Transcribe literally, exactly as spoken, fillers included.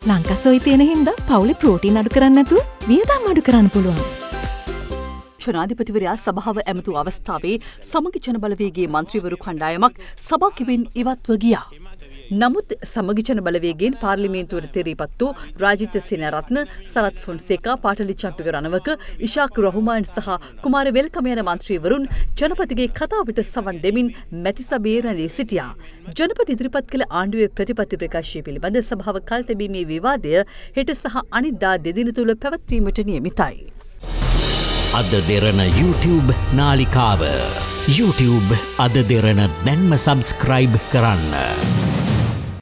ලංකා සොයි තියෙන හින්දා පවුලේ ප්‍රෝටීන් අඩු කරන්න නැතුව වියදම් අඩු කරන්න පුළුවන්. ජනාධිපතිවරයා සභාව ඇමතු අවස්ථාවේ සමගි ජන බලවේගයේ මන්ත්‍රීවරු කණ්ඩායමක් සභාවකින් ඉවත්ව ගියා. නමුත් සමගි ජන බලවේගයෙන් පාර්ලිමේන්තුවට තෙරීපත් වූ රාජිත සේනාරත්න, සරත් ෆොන්සේකා, පාටලි චම්පික රණවක, ඉෂාක් රොහමාන් සහ කුමාර වෙල්කම යන මන්ත්‍රීවරුන් ජනපතිගේ කතාවට සවන් දෙමින් මැති සභයේ රැඳී සිටියා. ජනපති ඉදිරිපත් කළ ආණ්ඩුවේ ප්‍රතිපත්ති ප්‍රකාශය පිළිබඳ සභාව කල් තැබීමේ විවාදය හෙට සහ අනිද්දා දෙදින තුල පැවැත්වීමට නියමිතයි. අද දෙරණ YouTube නාලිකාව YouTube අද දෙරණ දැන්ම සබස්ක්‍රයිබ් කරන්න.